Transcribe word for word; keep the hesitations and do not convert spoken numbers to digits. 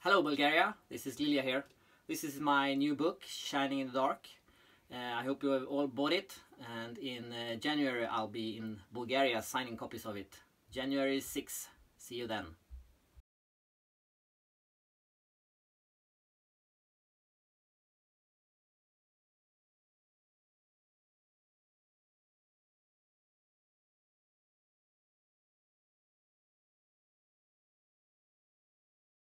Hello Bulgaria, this is Lilia here. This is my new book, Shining in the Dark. Uh, I hope you have all bought it, and in uh, January I'll be in Bulgaria signing copies of it. January sixth. See you then.